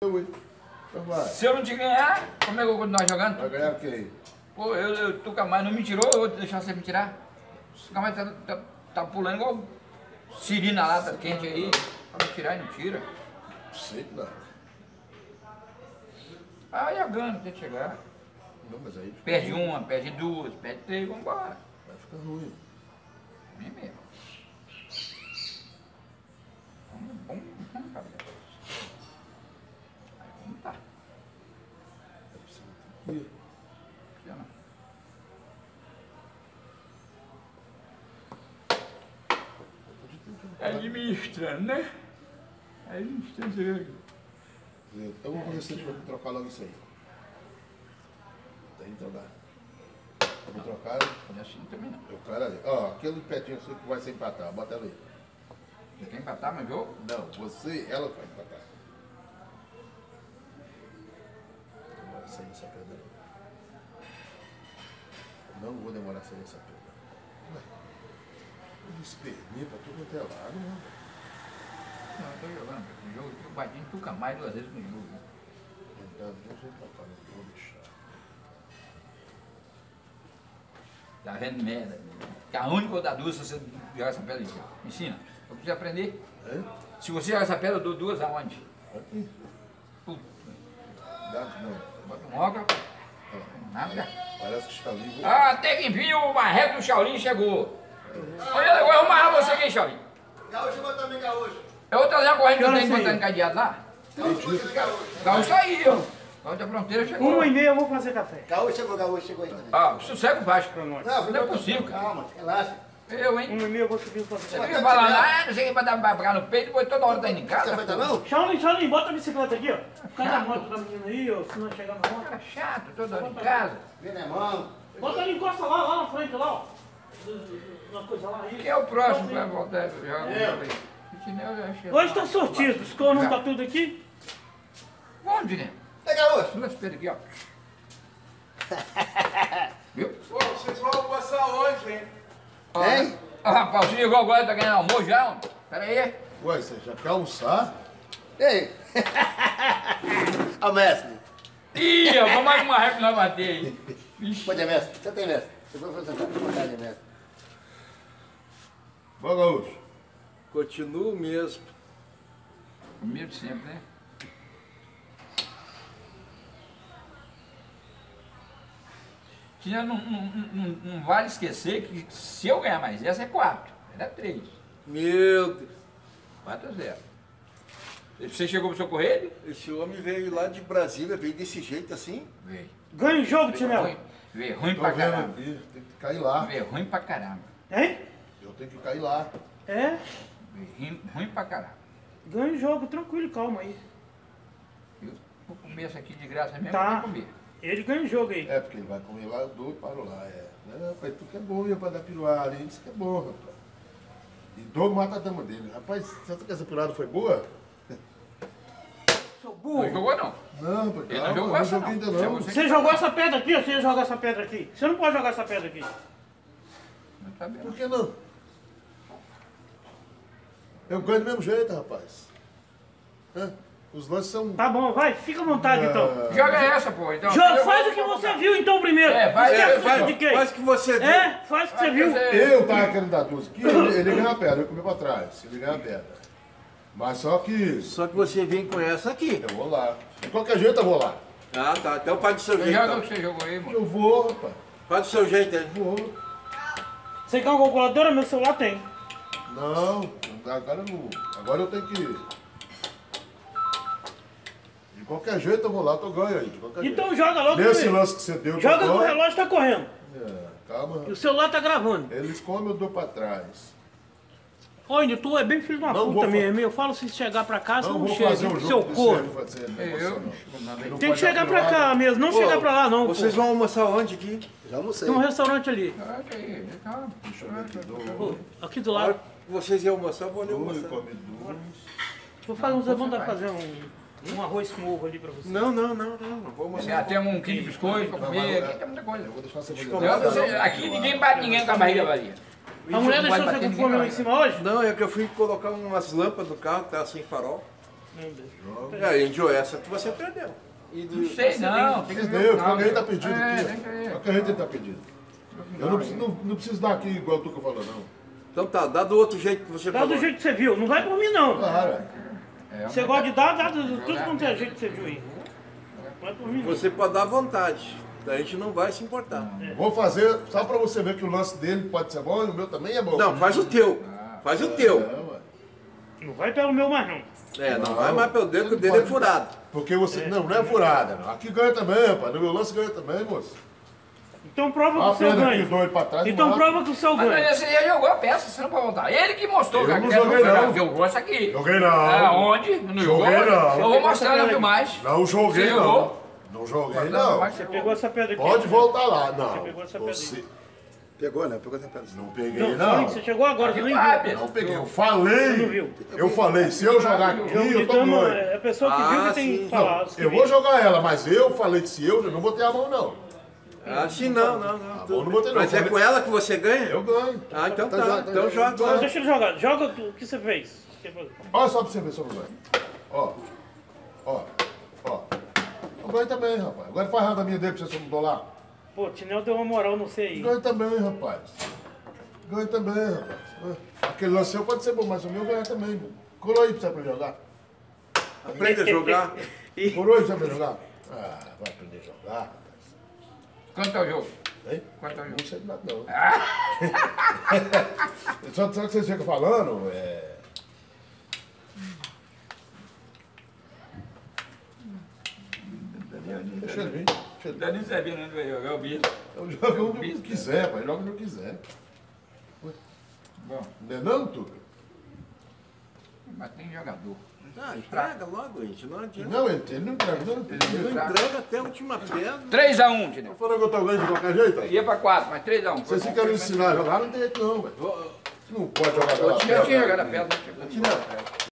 Se eu não te ganhar, como é que eu vou continuar jogando? Vai ganhar quem? Pô, eu tu mais não me tirou, eu vou deixar você me tirar. O Camais tá pulando igual siri na lata quente aí, pra me tirar e não tira. Sei não. Aí eu ganho, tem que chegar. Não, mas aí Perde uma, perde duas, perde três, vambora. vai ficar ruim. Vem mesmo. Vamos, cara. Aí vamos tá. É preciso ter que ir. Já não. Administrando, né? Administrando, você vê. Eu vou fazer assim, vou trocar logo isso aí. Tem que trocar. Eu vou trocar. Não é assim também não. Eu quero ali. Ó, aquele petinho assim que vai ser empatar. Bota ela aí. Você quer empatar meu jogo? Não, você, ela vai empatar. Demora a sair essa pedra. Não vou demorar a sair essa pedra. Ué, eu desperdiçei pra tudo quanto é lado, mano. Não, eu tô jogando. O jogo, eu bati em Tuca mais 2 vezes no jogo. Então, deixa eu trocar, não vou deixar. Tá vendo merda? Que a única da duas se você jogar essa pedra aqui. Me ensina. Eu preciso aprender. É? Se você jogar essa pedra, eu dou duas aonde? Aqui. Puta. Dá, não. Bota um óculos. Nada. Parece que está ali. Ah, até que enfim o marreco do Shaolin chegou. Olha, eu vou arrumar você aqui, Shaolin. Gaúcho, chegou também, Gaúcho. Eu vou trazer uma corrente que eu tenho Olha botando assim. encadeado lá. Gaúcho. Gaúcho tá aí, ó. Gaúcho da fronteira chegou. 1h30 eu vou fazer café. Gaúcho chegou aí também. Ah, sossego baixo. Pra nós. Não é possível, cara. Calma, relaxa. Eu, hein? 1h30 eu vou subir fazer Você café. fica falando, ah, não sei o que, pra pegar no peito, depois toda hora tá indo em casa. Café tá não? Shaolin, bota a bicicleta aqui, ó. Cadê a moto da menina aí, ó? Se não chegar na moto. Cara chato, toda hora em casa. Vem na mão. Bota ali, encosta lá na frente, lá, ó. Uma coisa lá aí. Quem é o próximo que vai voltar? Hoje tá sortido, os cornos não tá tudo aqui. Onde, né? É, Gaúcho. Duas pedras aqui, ó. Viu? Pô, vocês vão almoçar hoje, hein? Hein? Ó, rapaz, o senhor agora tá ganhando almoço já, homem? Pera aí. Ué, você já quer almoçar? Ei. Ó, mestre. Ih, ó, vamos mais uma ré que nós bater aí. Vixe. Pode, mestre. Você tem, mestre. Você foi sentar. Vontade, mestre. Bom, Gaúcho. Continuo mesmo. Comigo de sempre, né? Não vale esquecer que se eu ganhar mais essa é 4, vai dar 3. Meu Deus. 4-0. Você chegou pro socorro ele? Esse homem veio lá de Brasília, veio desse jeito assim. Veio. Ganha o jogo, Tinel. Veio ruim Tô pra vendo caramba. aqui, tem que cair lá. Veio ruim pra caramba. Hein? Eu tenho que cair lá. É? Veio ruim pra caramba. Ganha o jogo, tranquilo, calma aí. Eu vou comer essa aqui de graça mesmo, Tá. vou comer. Ele ganha o jogo aí. É, porque ele vai comer lá, eu dou e paro lá. É. Não, rapaz, tu que é bom, ia pra dar piruara, hein? Isso que é bom, rapaz. E dou mata a dama dele. Rapaz, você acha que essa piruara foi boa? Seu Não burro. jogou não. Não, porque Ele não jogou eu essa joguei não. ainda não. Você jogou essa pedra aqui ou você ia jogar essa pedra aqui? Você não pode jogar essa pedra aqui. Não tá bem. Por que não? Eu ganho do mesmo jeito, rapaz. Hã? Os lances são... Tá bom, vai, fica à vontade então. Joga essa, pô. Então, Joga, faz o que você viu então primeiro. É, vai, Esquece vai, de quem? Faz o que você viu. É, faz o que você viu. Eu tava querendo dar 12 aqui, ele ganha a pedra, eu comi pra trás. Ele ganha a pedra. Mas só que Só que você vem com essa aqui. eu vou lá. De qualquer jeito eu vou lá. Ah, tá. Então faz do seu jeito. Joga o Então. que você jogou aí, mano. Eu vou, rapaz. Faz do seu jeito aí. Vou. Você quer uma calculadora? Meu celular tem. Não, agora eu não. Agora eu tenho que. De qualquer jeito eu vou lá, tô ganho aí. De qualquer Então jeito. joga logo. Nesse que- lance que você deu, Joga que eu que o dou, relógio tá correndo. calma. E o celular tá gravando. Eles comem, eu dou pra trás. Olha, tu é bem filho de uma Não puta vou mesmo. Eu falo se chegar pra casa, Não não vou chega. fazer o Seu jogo desse corno. ano, fazer negócio, Eu não. Ele não Tem que pode chegar dar pra cá piruara. mesmo, não chegar pra lá não. Vocês Pô. vão almoçar onde aqui? Já almocei. Tem um restaurante ali. Olha aí, calma. Deixa eu ver aqui. Pô, aqui do Na hora lado. que vocês iam almoçar, eu vou ali Dois, almoçar. come duas. Vou fazer uns mandar fazer um arroz com ovo ali pra você. Não vou almoçar. Já tem um quilo de biscoito pra comer, aqui tem muita coisa. Eu vou deixar você Aqui ninguém bate ninguém com a barriga vazia. A mulher Não deixou vai você bater com fome lá em ninguém, cima hoje? Não, é que eu fui colocar umas lâmpadas do carro, tá sem farol. Meu Deus. É, Índio, essa que você perdeu. E Não sei não, tem que ver Entendeu? o O carro. que tá pedindo É, aqui, deixa eu ver. ó. O que a gente tá pedindo. Eu não preciso dar aqui igual tu que falou, não. Então tá, dá do outro jeito que você Dá falou. do jeito que você viu, não vai por mim não. Claro. Você gosta de dar, dá do tudo quanto é jeito que você viu aí. Não vai por mim não. Você pode dar à vontade. A gente não vai se importar. Vou fazer, só pra você ver que o lance dele pode ser bom e o meu também é bom. Não, faz o teu. Faz o teu. Ué. Não vai pelo meu mais não. É, não vai mais pelo dedo, que o dele é furado. Porque você. Não é furada, não. Aqui ganha também, rapaz. No meu lance ganha também, moço. Então prova que Olha o a seu perna aqui, ganha. dois pra trás. Então não dá. prova que o seu Mas ganha. você já jogou a peça, você não pode voltar. Ele que mostrou Eu que não quer joguei, jogar, não. jogou isso aqui. Joguei não. Aonde? Não jogou? Joguei, não. Eu vou mostrar na filmagem. Não joguei, Você não. jogou? Não joguei, Mas não. vai Você ser- pegou essa pedra aqui. Pode voltar lá. Não. Você pegou essa pedra Você... Pegou, né? Pegou essa pedra. Não peguei, Não, não. você chegou agora, você nem Vai, viu. Pedro. Não peguei. Eu Não falei. viu. Eu falei, se eu jogar aqui, Jogo de eu tô dama, ganho. é a pessoa que viu Ah, que tem sim. que falar. os que Eu viram. vou jogar ela, mas eu falei que se eu não botei a mão, não. Assim não. A mão não botei, não. Mas é Falei- com ela que você ganha? Eu ganho. Ah, então Então tá. joga, Então joga. Então deixa ele jogar. Joga o que você fez. Olha só pra você ver se eu não ganho. Ó. Ó. Ó. Eu ganho também, rapaz. Agora faz nada minha dele pra você se eu não dou lá. Pô, o Tinel deu uma moral, não sei aí. Ganho também, rapaz. Ganho também, rapaz. Aquele lance seu pode ser bom, mas o meu ganha também. Colou aí pra você aprender a jogar. Aprende a jogar. Colou aí pra você aprender a jogar. Ah, vai aprender a jogar, rapaz. Quanto é o jogo? Hein? Quanto é o jogo? Não sei de nada, não. Só que vocês ficam falando, Deixa ele vir. Deixa ele Eu nem sabia onde vai jogar o bicho. Eu jogo onde eu quiser, pai. Joga onde eu quiser. Bom, Não é não, Tuca? mas tem jogador. Ah, entrega logo, gente. Não adianta. Não, ele não entrega, não. Ele entrega até a última pedra. 3x1, Tinel. Falando que eu tô ganhando de qualquer jeito, aí. Ia pra 4, mas 3x1. Vocês ficam me ensinar a jogar, não tem jeito não, velho. Você não pode jogar Eu pela tinha pedra. jogado a pedra. Tinel,